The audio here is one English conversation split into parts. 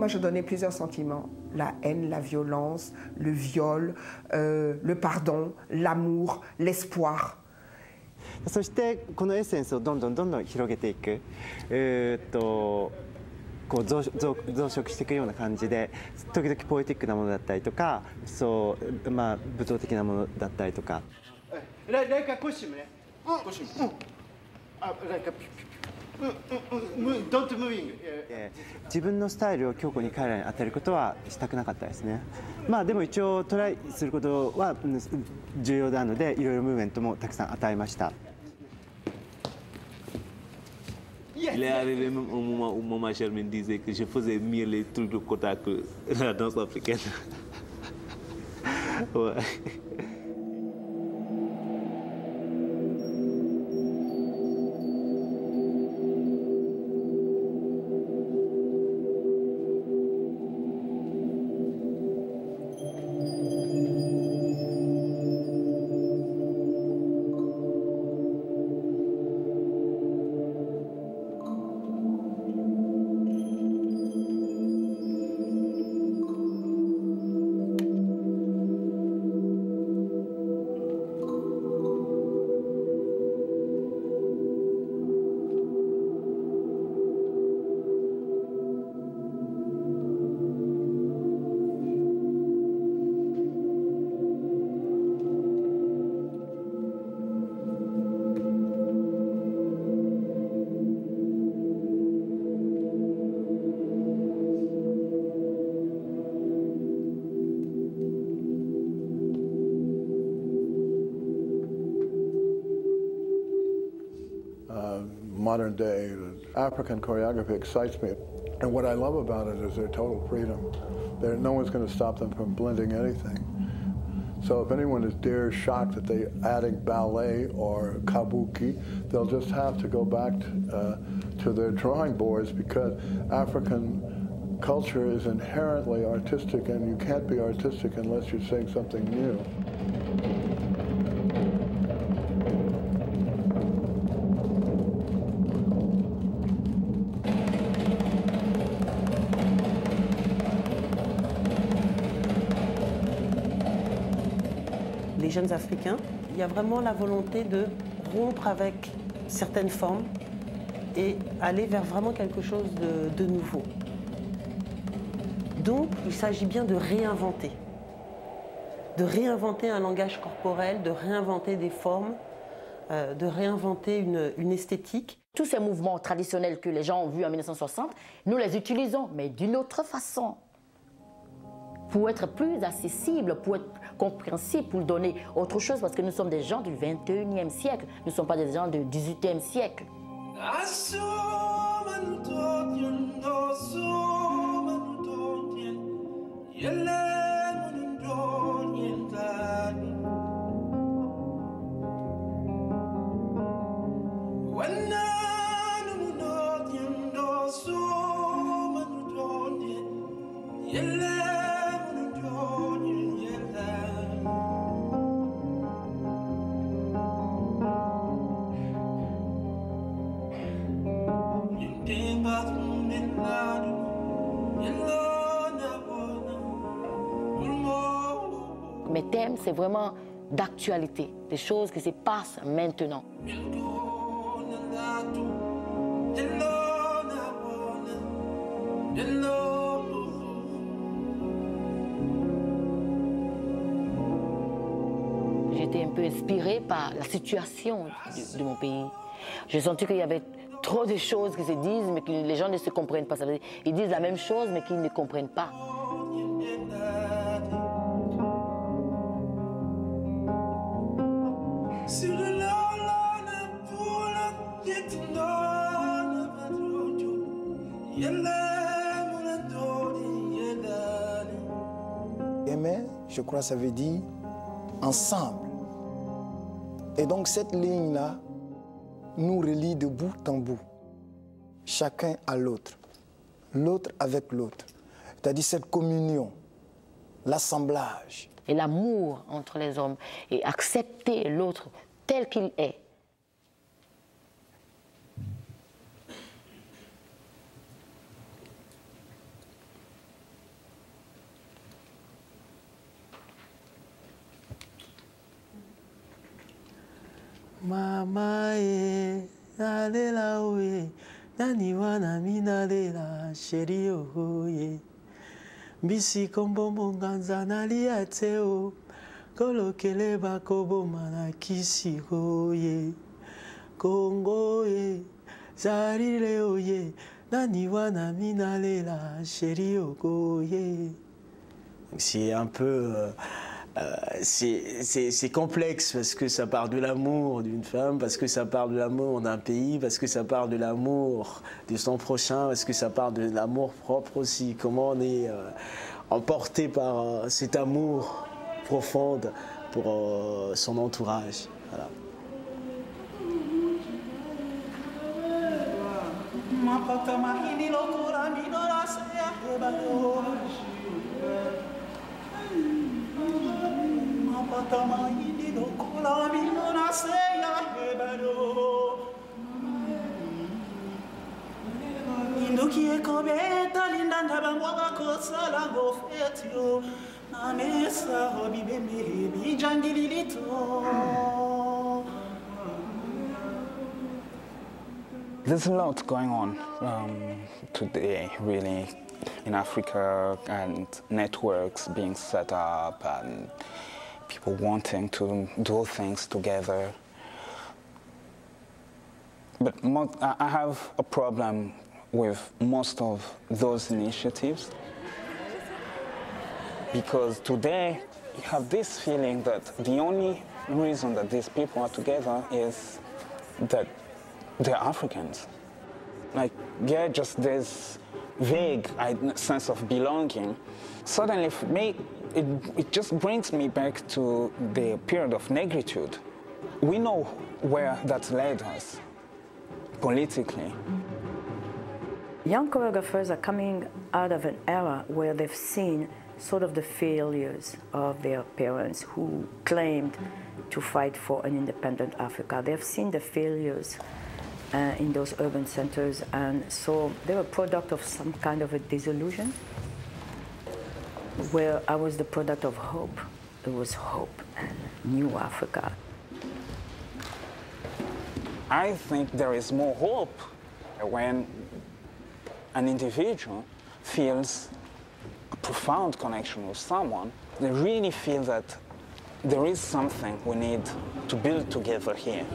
moi, je donnais plusieurs sentiments. La haine, la violence, le viol, le pardon, l'amour, l'espoir. そしてこのエッセンスをどんどん広げていくこう増殖していくような感じで時々ポエティックなものだったりとかそうまあ舞踏的なものだったりとか。Like a costume ね。costume。like a don't moving。自分のスタイルを強固に彼らに与えることはしたくなかったですね。まあでも一応トライすることは重要なのでいろいろムーブメントもたくさん与えました。 Il est arrivé même un moment où Maman Germaine disait que je faisais mieux les trucs de Kota que la danse africaine. Ouais. Modern day African choreography excites me, and what I love about it is their total freedom. No one's going to stop them from blending anything. So if anyone is shocked that they're adding ballet or kabuki, they'll just have to go back to their drawing boards, because African culture is inherently artistic, and you can't be artistic unless you're saying something new. Les jeunes Africains, il y a vraiment la volonté de rompre avec certaines formes et aller vers vraiment quelque chose de nouveau. Donc, il s'agit bien de réinventer un langage corporel, de réinventer des formes, de réinventer une esthétique. Tous ces mouvements traditionnels que les gens ont vus en 1960, nous les utilisons, mais d'une autre façon. Pour être plus accessible, pour être compréhensible, pour donner autre chose, parce que nous sommes des gens du 21e siècle, nous ne sommes pas des gens du 18e siècle. Mes thèmes, c'est vraiment d'actualité, des choses qui se passent maintenant. J'ai été un peu inspirée par la situation de mon pays. J'ai senti qu'il y avait trop de choses qui se disent, mais que les gens ne se comprennent pas. Ça veut dire, ils disent la même chose, mais qu'ils ne comprennent pas. Aimer, je crois, ça veut dire ensemble. Et donc cette ligne-là nous relie de bout en bout, chacun à l'autre, l'autre avec l'autre. C'est-à-dire cette communion, l'assemblage. Et l'amour entre les hommes, et accepter l'autre tel qu'il est. Mama e nalela oye, nani wana minalela sheri oye. Bisi kombo monganza naliate o, kolokele bakobo mana kisi oye. Kongo ye, zarile oye, nani wana minalela sheri oye. C'est un peu... c'est complexe parce que ça part de l'amour d'une femme, parce que ça part de l'amour d'un pays, parce que ça part de l'amour de son prochain, parce que ça part de l'amour propre aussi. Comment on est emporté par cet amour profond pour son entourage. Voilà. There's a lot going on today, really, in Africa, and networks being set up and people wanting to do things together. But I have a problem with most of those initiatives because today you have this feeling that the only reason that these people are together is that they're Africans. Like, yeah, just this vague sense of belonging. Suddenly, for me, it just brings me back to the period of negritude. We know where that led us politically. Young choreographers are coming out of an era where they've seen sort of the failures of their parents who claimed to fight for an independent Africa. They've seen the failures in those urban centers, and so they're a product of some kind of a disillusion, where I was the product of hope. There was hope and new Africa. I think there is more hope when an individual feels a profound connection with someone. They really feel that there is something we need to build together here.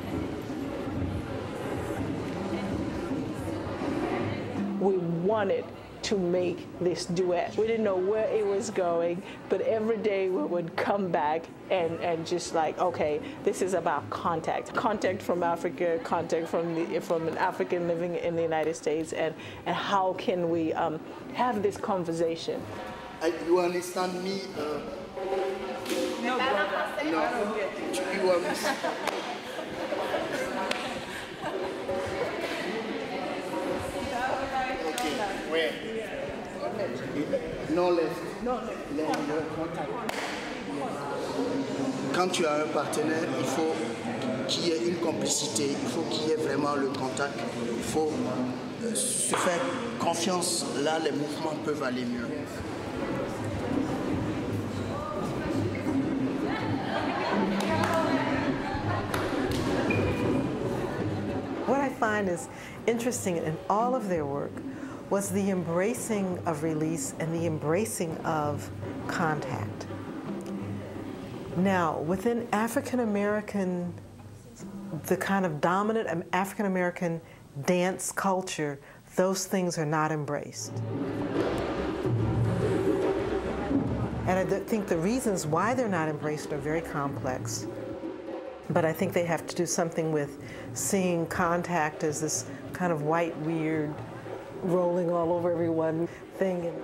We wanted to make this duet. We didn't know where it was going, but every day we would come back and just like, okay, this is about contact. Contact from Africa, contact from an African living in the United States, and how can we have this conversation? You understand me? No, brother. No. You understand? Where? Non left. Quand tu as un partenaire, il faut qu'il y ait une complicité, il faut qu'il y ait vraiment le contact, il faut se faire confiance. Là, les mouvements peuvent aller mieux. What I find is interesting in all of their work was the embracing of release and the embracing of contact. Now, within African American, the kind of dominant African American dance culture, those things are not embraced. And I think the reasons why they're not embraced are very complex. But I think they have to do something with seeing contact as this kind of white, weird, rolling all over everyone thing.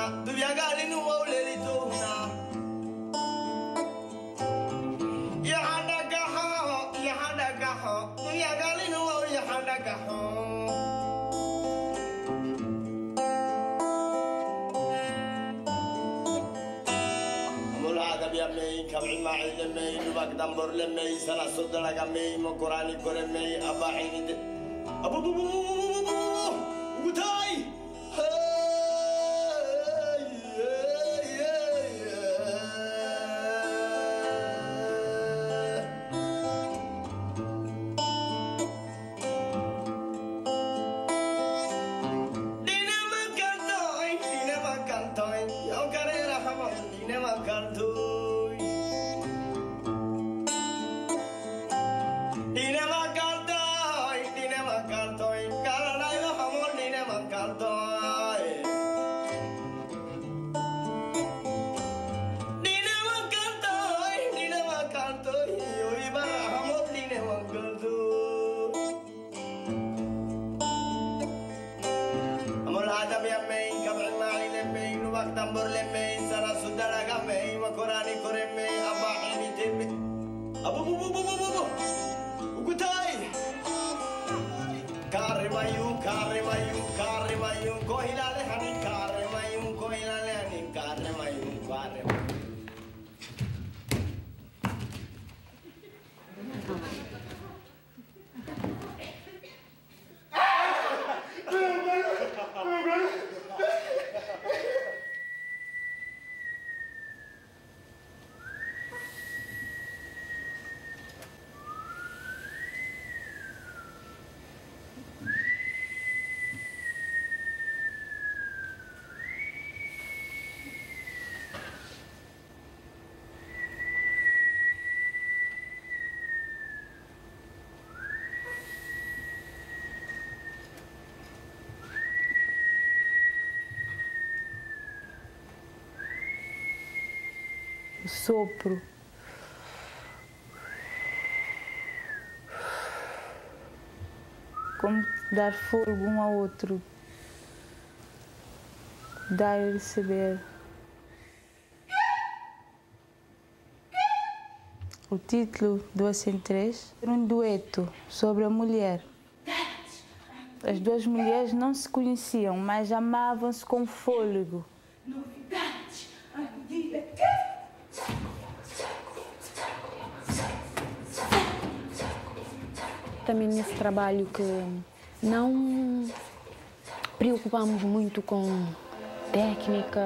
Sopro. Como dar fogo um ao outro. Dar e receber. O título do AC3 era um dueto sobre a mulher. As duas mulheres não se conheciam, mas amavam-se com fôlego. Também nesse trabalho que não preocupamos muito com técnica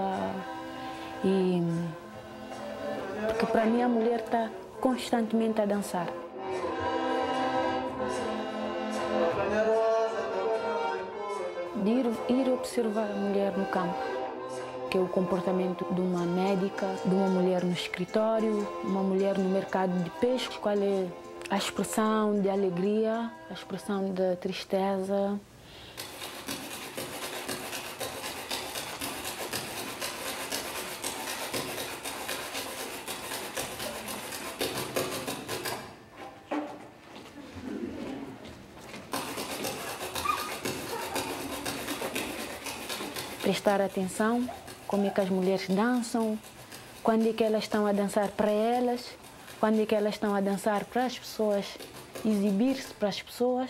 porque para mim a mulher está constantemente a dançar. De ir observar a mulher no campo, que é o comportamento de uma médica, de uma mulher no escritório, uma mulher no mercado de peixe, qual é a expressão de alegria, a expressão de tristeza. Prestar atenção, como é que as mulheres dançam, quando é que elas estão a dançar para elas, quando é que elas estão a dançar para as pessoas, exibir-se para as pessoas.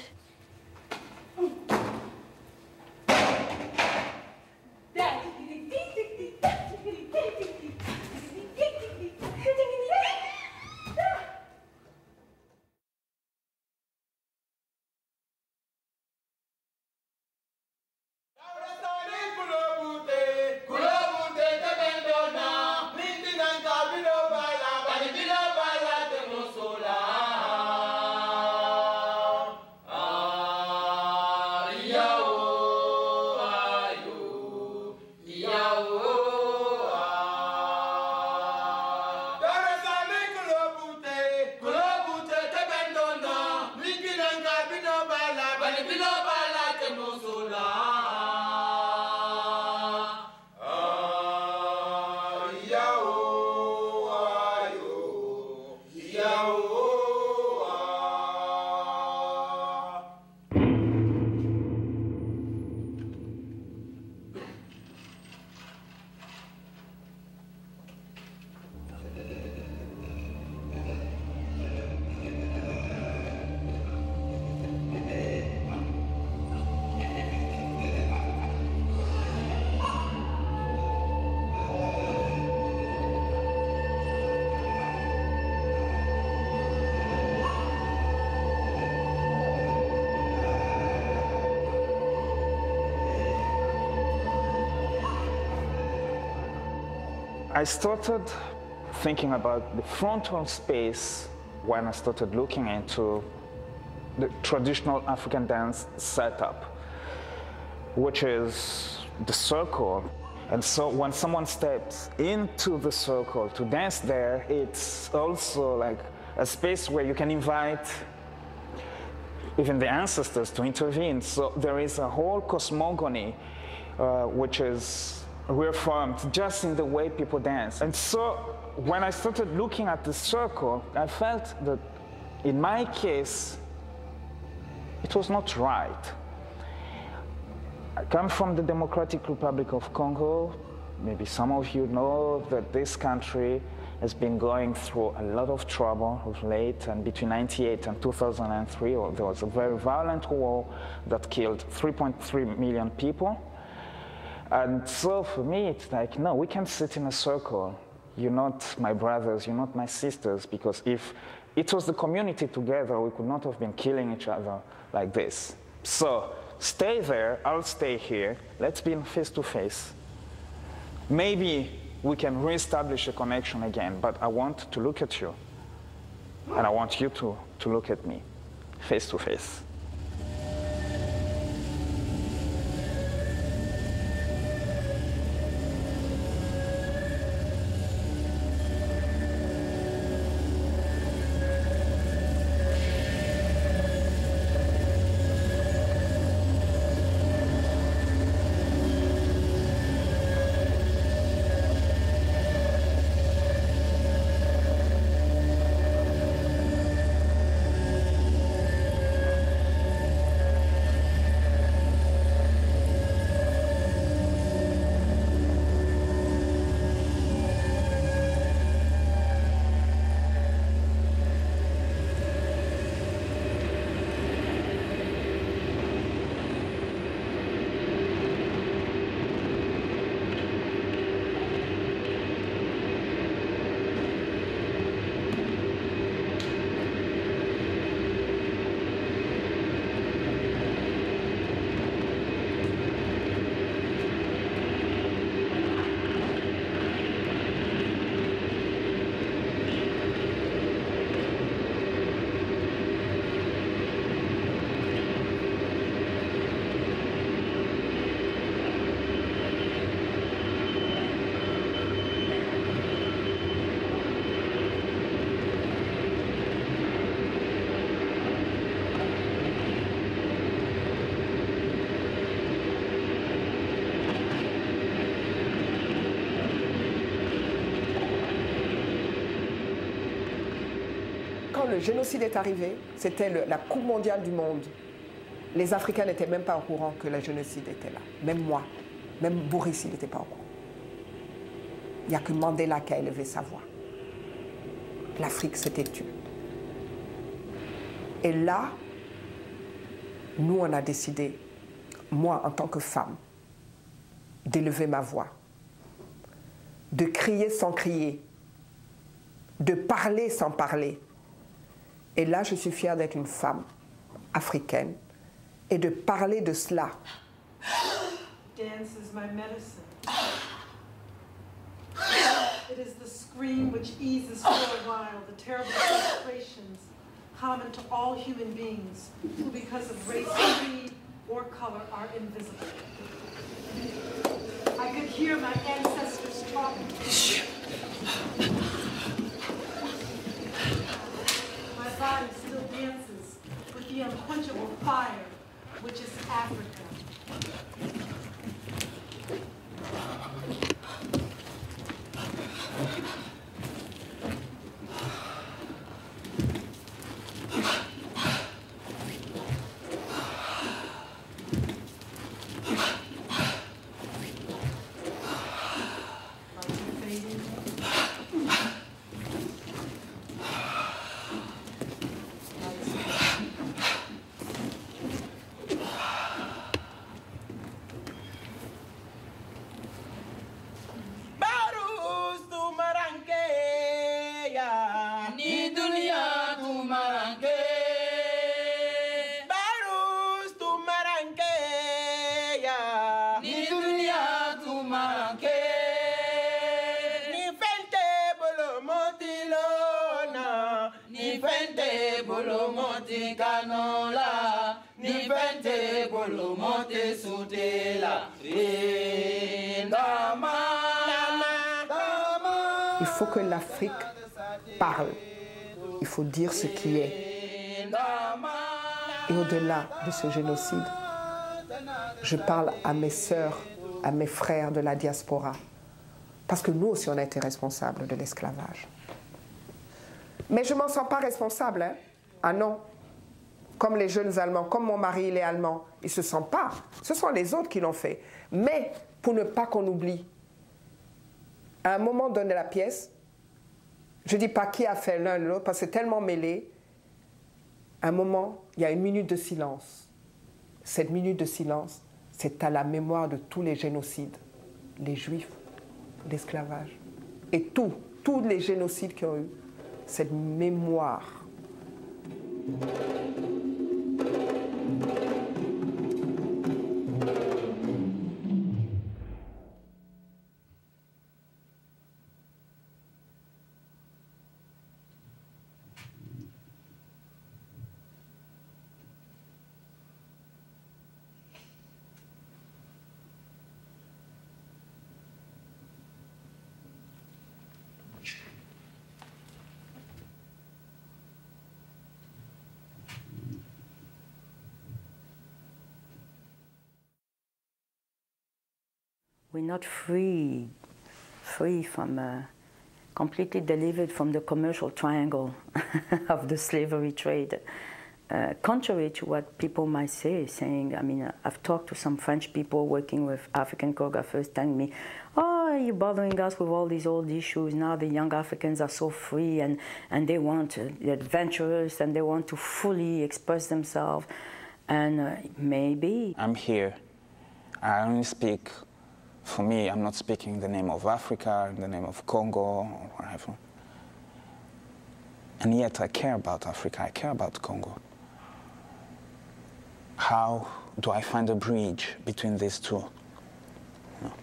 I started thinking about the frontal space when I started looking into the traditional African dance setup, which is the circle. And so when someone steps into the circle to dance there, it's also like a space where you can invite even the ancestors to intervene. So there is a whole cosmogony which is reaffirmed just in the way people dance. And so when I started looking at the circle, I felt that in my case, it was not right. I come from the Democratic Republic of Congo. Maybe some of you know that this country has been going through a lot of trouble of late, and between 1998 and 2003, there was a very violent war that killed 3.3 million people. And so for me, it's like, no, we can sit in a circle. You're not my brothers, you're not my sisters, because if it was the community together, we could not have been killing each other like this. So stay there, I'll stay here, let's be face to face. Maybe we can reestablish a connection again, but I want to look at you, and I want you to look at me, face to face. Quand le génocide est arrivé, c'était la Coupe mondiale du monde. Les Africains n'étaient même pas au courant que le génocide était là. Même moi, même Boris, il n'était pas au courant. Il n'y a que Mandela qui a élevé sa voix. L'Afrique s'était tue. Et là, nous, on a décidé, moi, en tant que femme, d'élever ma voix, de crier sans crier, de parler sans parler. Et là, je suis fière d'être une femme africaine et de parler de cela. Dance is my medicine. It is the scream which eases for a while the terrible frustrations common to all human beings who, because of race, creed, or color, are invisible. I could hear my ancestors talking. My body still dances with the unquenchable fire, which is Africa. Il faut que l'Afrique parle. Il faut dire ce qui est. Et au-delà de ce génocide, je parle à mes sœurs, à mes frères de la diaspora. Parce que nous aussi, on a été responsables de l'esclavage. Mais je ne m'en sens pas responsable. Hein? Ah non. Comme les jeunes Allemands, comme mon mari, il est allemand. Ils ne se sentent pas. Ce sont les autres qui l'ont fait. Mais pour ne pas qu'on oublie, à un moment donné de la pièce, je ne dis pas qui a fait l'un ou l'autre, parce que c'est tellement mêlé. À un moment, il y a une minute de silence. Cette minute de silence, c'est à la mémoire de tous les génocides. Les Juifs, l'esclavage. Et tous les génocides qui ont eu cette mémoire. We're not free from, completely delivered from the commercial triangle of the slavery trade. Contrary to what people might say, saying, I mean, I've talked to some French people working with African choreographers telling me, oh, you're bothering us with all these old issues. Now the young Africans are so free and they want, they're adventurous and they want to fully express themselves. And maybe. I'm here. I only speak, for me, I'm not speaking in the name of Africa, in the name of Congo, or whatever. And yet I care about Africa, I care about Congo. How do I find a bridge between these two? No.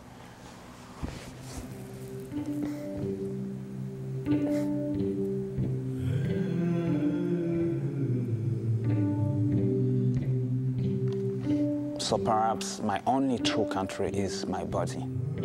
So perhaps my only true country is my body.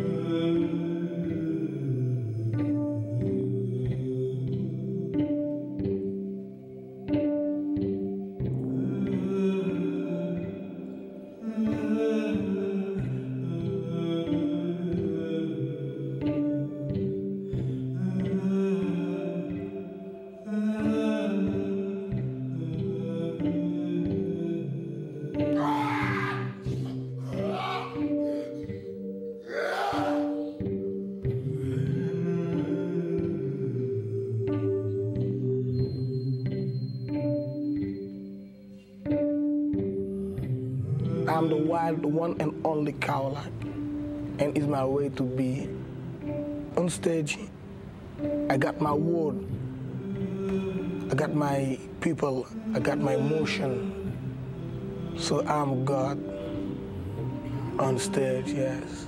I'm the wild one and only Caroline, and it's my way to be on stage. I got my word, I got my people, I got my emotion. So I'm God on stage, yes.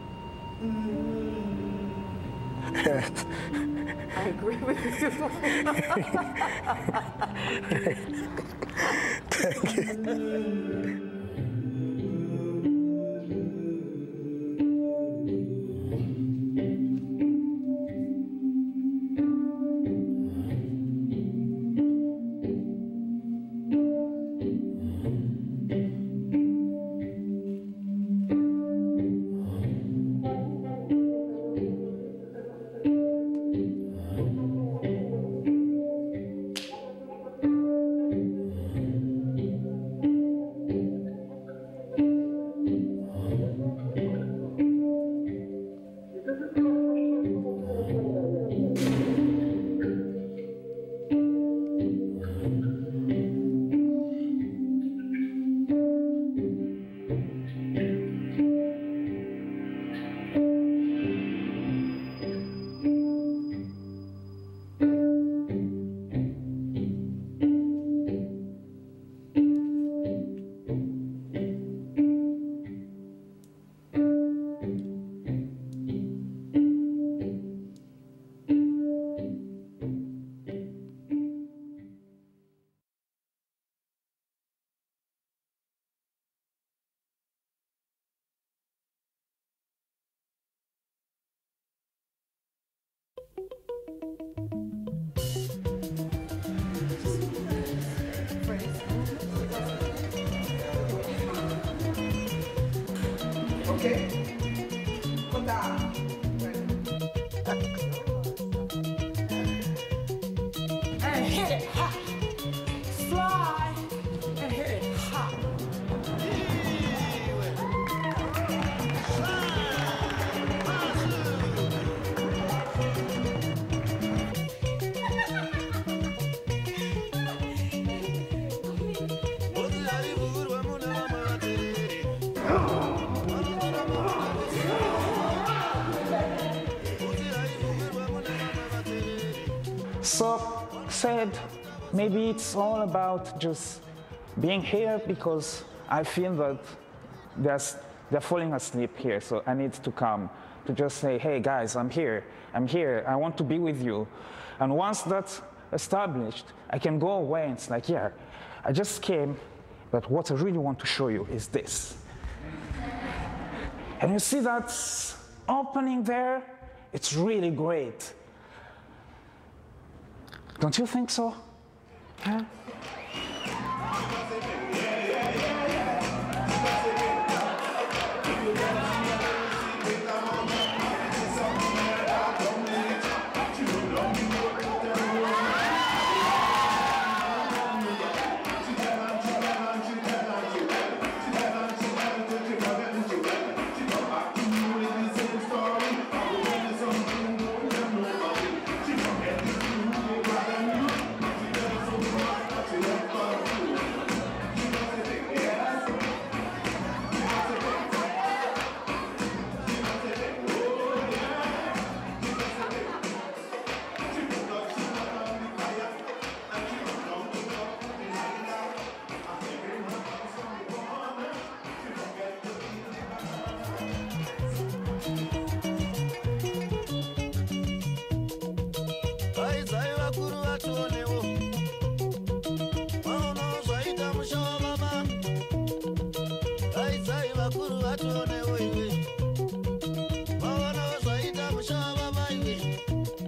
Yes. I agree with you. Thank you. So said, maybe it's all about just being here because I feel that they're falling asleep here, so I need to come to just say, hey guys, I'm here, I want to be with you. And once that's established, I can go away and it's like, yeah, I just came, but what I really want to show you is this. And you see that opening there? It's really great. Don't you think so? Huh?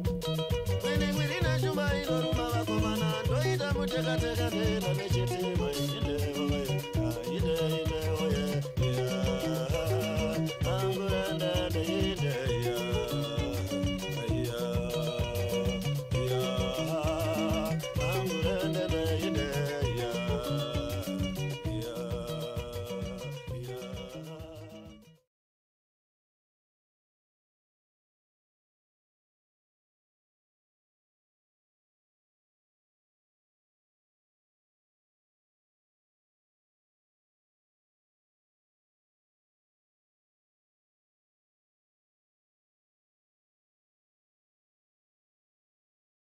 Take a